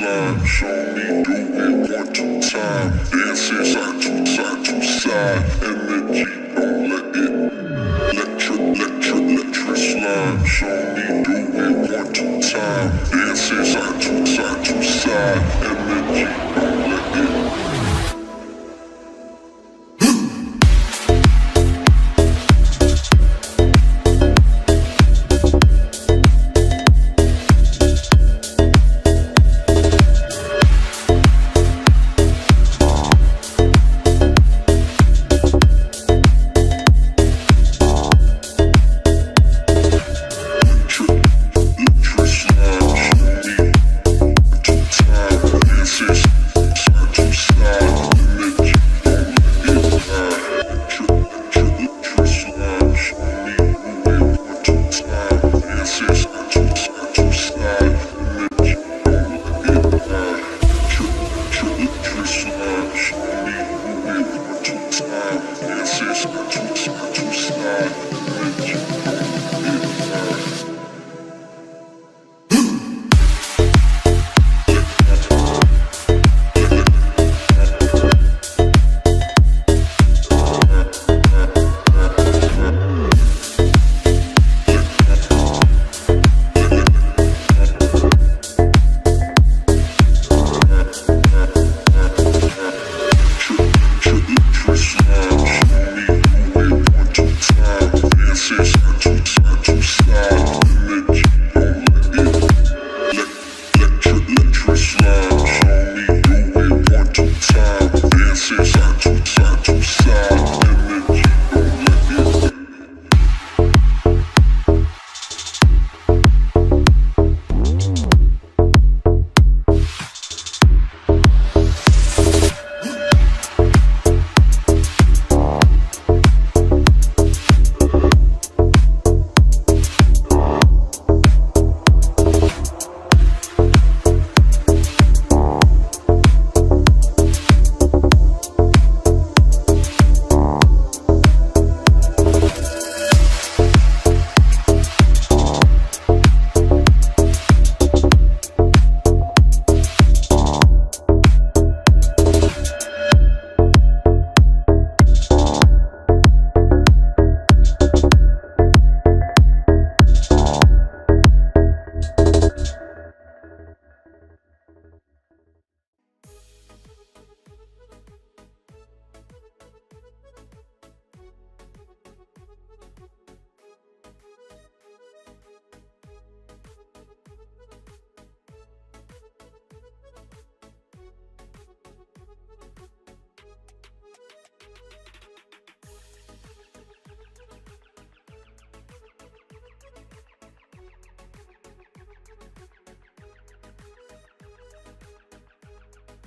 slide. Show me do it 1, 2 time. Dancing side to side to side. Energy, don't let it. Electric slide. Show me do it 1, 2 time. Dancing side to side to side. Energy, don't